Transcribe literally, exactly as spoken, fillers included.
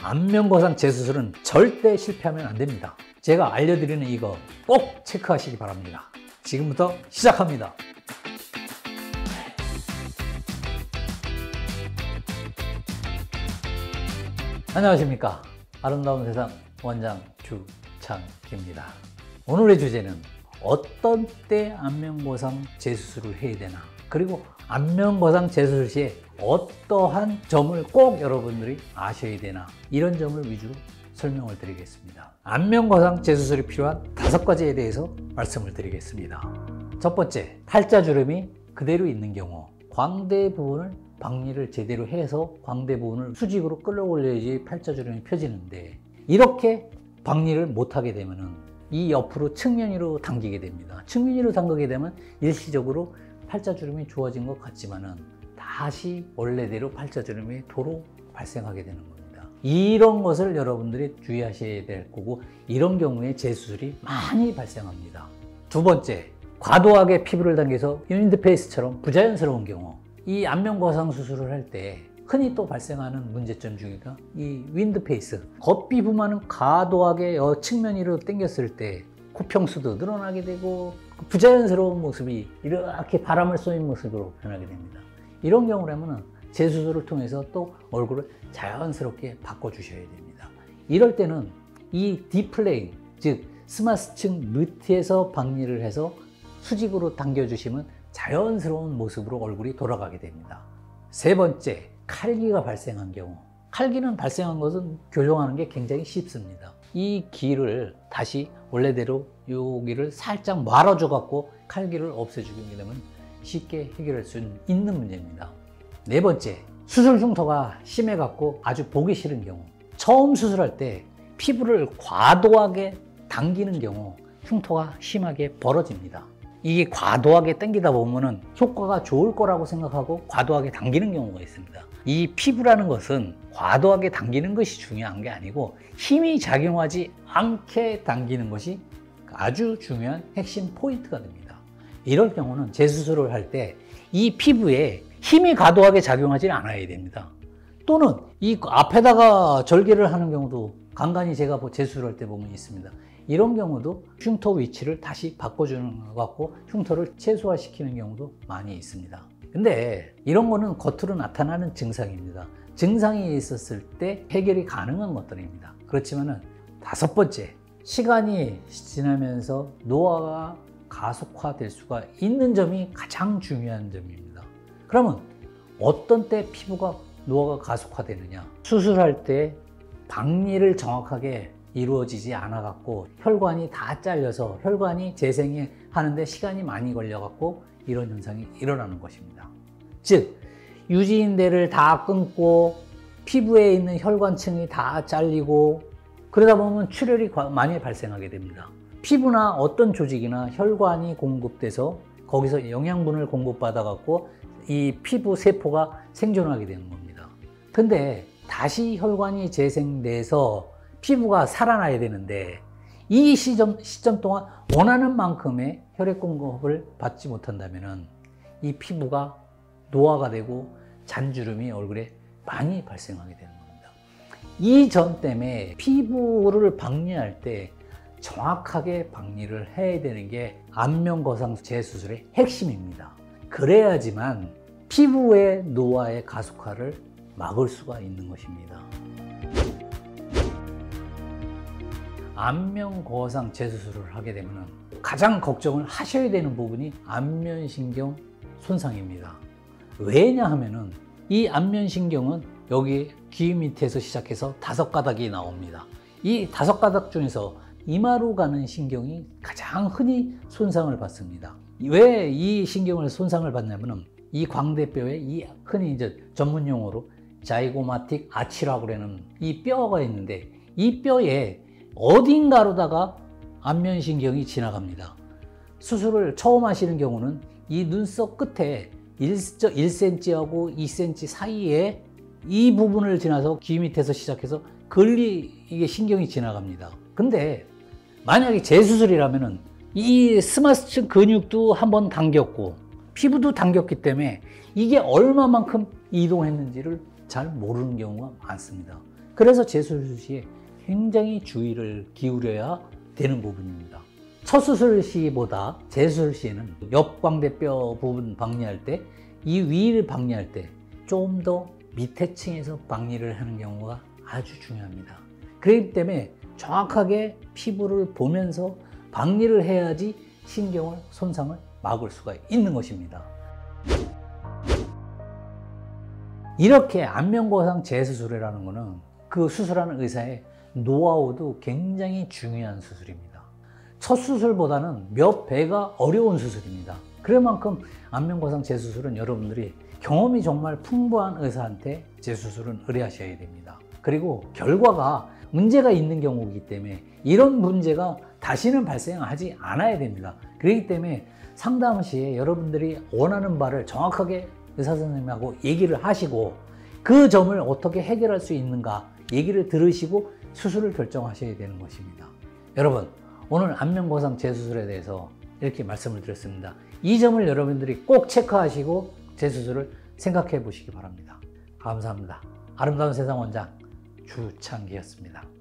안면거상 재수술은 절대 실패하면 안 됩니다. 제가 알려드리는 이거 꼭 체크하시기 바랍니다. 지금부터 시작합니다. 안녕하십니까. 아름다운 세상 원장 주창기입니다. 오늘의 주제는 어떤 때 안면거상 재수술을 해야 되나, 그리고 안면거상 재수술 시에 어떠한 점을 꼭 여러분들이 아셔야 되나, 이런 점을 위주로 설명을 드리겠습니다. 안면거상 재수술이 필요한 다섯 가지에 대해서 말씀을 드리겠습니다. 첫 번째, 팔자주름이 그대로 있는 경우, 광대 부분을 박리를 제대로 해서 광대 부분을 수직으로 끌어올려야지 팔자주름이 펴지는데, 이렇게 박리를 못하게 되면은 이 옆으로 측면 위로 당기게 됩니다. 측면 위로 당기게 되면 일시적으로 팔자주름이 좋아진 것 같지만은 다시 원래대로 팔자주름이 도로 발생하게 되는 겁니다. 이런 것을 여러분들이 주의하셔야 될 거고, 이런 경우에 재수술이 많이 발생합니다. 두 번째, 과도하게 피부를 당겨서 윈드페이스처럼 부자연스러운 경우, 이 안면거상 수술을 할 때 흔히 또 발생하는 문제점 중에가 이 윈드페이스, 겉피부만은 과도하게 측면 위로 당겼을 때 코평수도 늘어나게 되고 부자연스러운 모습이 이렇게 바람을 쏘는 모습으로 변하게 됩니다. 이런 경우라면 재수술을 통해서 또 얼굴을 자연스럽게 바꿔주셔야 됩니다. 이럴 때는 이 디플레인, 즉 스마스층 밑에서 박리를 해서 수직으로 당겨주시면 자연스러운 모습으로 얼굴이 돌아가게 됩니다. 세 번째, 칼기가 발생한 경우. 칼기는 발생한 것은 교정하는 게 굉장히 쉽습니다. 이 기를 다시 원래대로 여기를 살짝 말아줘 갖고 칼기를 없애주게 되면 쉽게 해결할 수 있는 문제입니다. 네 번째, 수술 흉터가 심해 갖고 아주 보기 싫은 경우. 처음 수술할 때 피부를 과도하게 당기는 경우 흉터가 심하게 벌어집니다. 이게 과도하게 당기다 보면은 효과가 좋을 거라고 생각하고 과도하게 당기는 경우가 있습니다. 이 피부라는 것은 과도하게 당기는 것이 중요한 게 아니고 힘이 작용하지 않게 당기는 것이 아주 중요한 핵심 포인트가 됩니다. 이럴 경우는 재수술을 할 때 이 피부에 힘이 과도하게 작용하지 않아야 됩니다. 또는 이 앞에다가 절개를 하는 경우도 간간히 제가 재수술할 때 보면 있습니다. 이런 경우도 흉터 위치를 다시 바꿔주는 것 같고 흉터를 최소화시키는 경우도 많이 있습니다. 근데 이런 거는 겉으로 나타나는 증상입니다. 증상이 있었을 때 해결이 가능한 것들입니다. 그렇지만은 다섯 번째, 시간이 지나면서 노화가 가속화될 수가 있는 점이 가장 중요한 점입니다. 그러면 어떤 때 피부가 노화가 가속화되느냐? 수술할 때 박리를 정확하게 이루어지지 않아 갖고 혈관이 다 잘려서 혈관이 재생이 하는데 시간이 많이 걸려 갖고 이런 현상이 일어나는 것입니다. 즉 유지인대를 다 끊고 피부에 있는 혈관층이 다 잘리고 그러다 보면 출혈이 많이 발생하게 됩니다. 피부나 어떤 조직이나 혈관이 공급돼서 거기서 영양분을 공급받아 갖고 이 피부 세포가 생존하게 되는 겁니다. 근데 다시 혈관이 재생돼서 피부가 살아나야 되는데 이 시점, 시점 동안 원하는 만큼의 혈액 공급을 받지 못한다면 이 피부가 노화가 되고 잔주름이 얼굴에 많이 발생하게 되는 겁니다. 이 점 때문에 피부를 박리할 때 정확하게 박리를 해야 되는 게 안면거상 재수술의 핵심입니다. 그래야지만 피부의 노화의 가속화를 막을 수가 있는 것입니다. 안면거상 재수술을 하게 되면 가장 걱정을 하셔야 되는 부분이 안면신경 손상입니다. 왜냐 하면은 이 안면신경은 여기 귀 밑에서 시작해서 다섯 가닥이 나옵니다. 이 다섯 가닥 중에서 이마로 가는 신경이 가장 흔히 손상을 받습니다. 왜 이 신경을 손상을 받냐면은 이 광대뼈에 이 흔히 이제 전문 용어로 자이고마틱 아치라고 하는 이 뼈가 있는데 이 뼈에 어딘가로다가 안면신경이 지나갑니다. 수술을 처음 하시는 경우는 이 눈썹 끝에 일 센티미터하고 이 센티미터 사이에 이 부분을 지나서 귀 밑에서 시작해서 걸리 이게 신경이 지나갑니다. 근데 만약에 재수술이라면은 이 스마스층 근육도 한번 당겼고 피부도 당겼기 때문에 이게 얼마만큼 이동했는지를 잘 모르는 경우가 많습니다. 그래서 재수술 시에 굉장히 주의를 기울여야 되는 부분입니다. 첫 수술 시보다 재수술 시에는 옆광대뼈 부분 박리할 때, 이 위를 박리할 때 좀 더 밑에 층에서 박리를 하는 경우가 아주 중요합니다. 그렇기 때문에 정확하게 피부를 보면서 박리를 해야지 신경을 손상을 막을 수가 있는 것입니다. 이렇게 안면거상 재수술이라는 것은 그 수술하는 의사의 노하우도 굉장히 중요한 수술입니다. 첫 수술보다는 몇 배가 어려운 수술입니다. 그만큼 안면거상 재수술은 여러분들이 경험이 정말 풍부한 의사한테 재수술은 의뢰하셔야 됩니다. 그리고 결과가 문제가 있는 경우이기 때문에 이런 문제가 다시는 발생하지 않아야 됩니다. 그렇기 때문에 상담 시에 여러분들이 원하는 바를 정확하게 의사 선생님하고 얘기를 하시고 그 점을 어떻게 해결할 수 있는가 얘기를 들으시고 수술을 결정하셔야 되는 것입니다. 여러분, 오늘 안면거상 재수술에 대해서 이렇게 말씀을 드렸습니다. 이 점을 여러분들이 꼭 체크하시고 재수술을 생각해 보시기 바랍니다. 감사합니다. 아름다운 세상 원장 주창기였습니다.